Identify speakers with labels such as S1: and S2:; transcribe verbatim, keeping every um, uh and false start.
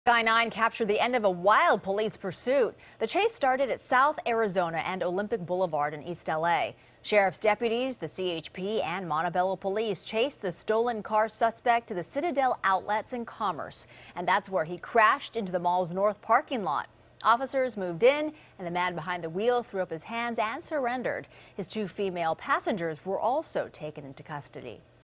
S1: Sky nine captured the end of a wild police pursuit. The chase started at South Arizona and Olympic Boulevard in East L A. Sheriff's deputies, the C H P, and Montebello police chased the stolen car suspect to the Citadel outlets in Commerce. And that's where he crashed into the mall's north parking lot. Officers moved in, and the man behind the wheel threw up his hands and surrendered. His two female passengers were also taken into custody.